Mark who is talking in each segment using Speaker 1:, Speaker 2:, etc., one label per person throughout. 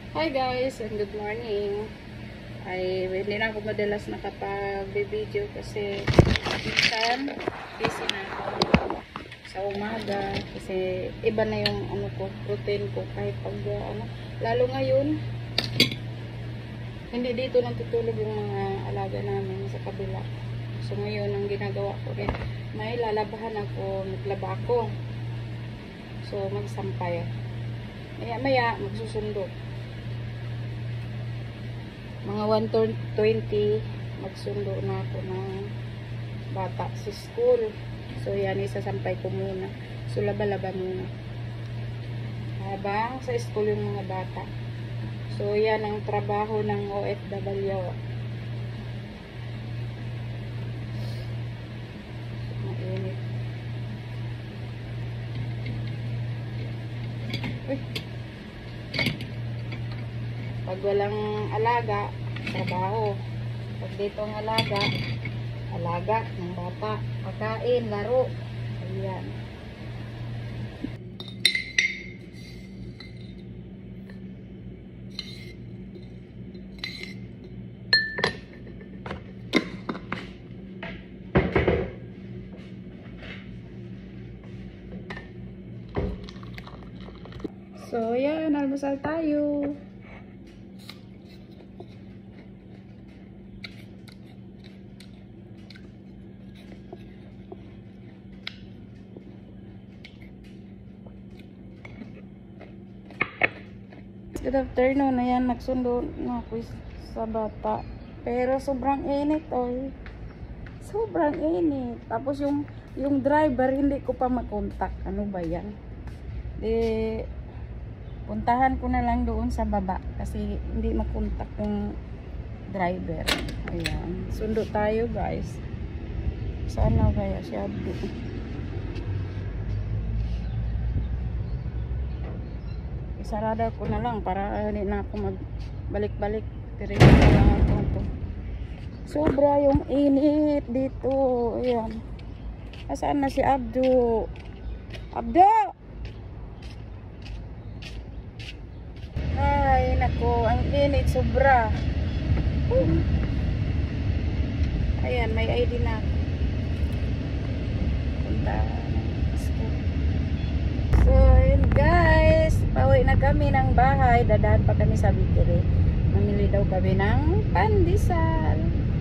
Speaker 1: Hi guys, and good morning. Ay, hindi na ako madalas nakapag-video kasi minsan busy na ako sa umaga kasi iba na yung routine ko kahit pag lalo ngayon hindi dito natutulog yung mga alaga namin sa kabila. So ngayon ang ginagawa ko rin, may lalabahan ako, maglaba ako. So magsampay. Maya magsusundo. Mga 1:20 magsundo na ako ng bata sa school. So yan, isasampay ko muna. So laba-laba muna habang sa school yung mga bata. So yan ang trabaho ng OFW. Mainit. Uy. Pag walang alaga, trabaho. Pag dito ang alaga ng bata, pagkain, laro. Ayan. So, ayan, almusal tayo. Good afternoon. Ayan, nagsundo na ako sa bata. Pero sobrang init, oy. Sobrang init. Tapos yung driver, hindi ko pa makontak. Ano ba yan? Puntahan ko na lang doon sa baba. Kasi hindi makontak yung driver. Ayan. Sundo tayo, guys. Sana kaya siya? Sarada ko na lang para hindi na ako magbalik-balik. Diretso na lang ako ito. Sobra yung init dito. Ayan. Asaan na si Abdo? Abdo! Ay, nako. Ang init. Sobra. Ayan, may ID na ako. Punta. So, yun guys, pauwi na kami ng bahay. Dadaan pa kami sa bakery. Mamili daw kami ng pandesal.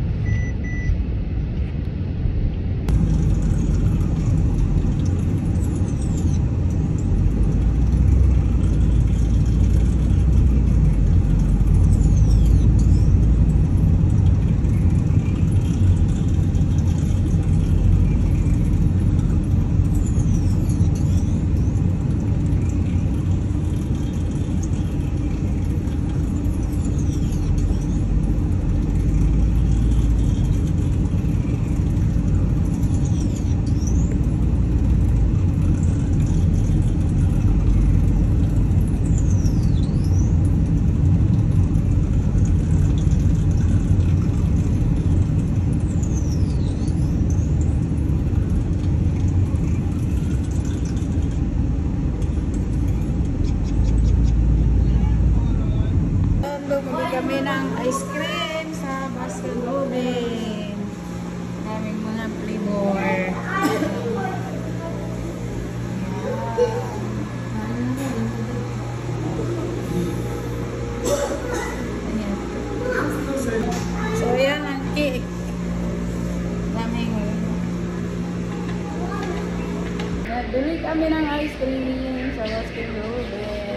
Speaker 1: Kami ng ice cream sa Baskin Robbins. Daming mga flavor. So yan ang cake. Daming. Bili kami ng ice cream sa Baskin Robbins.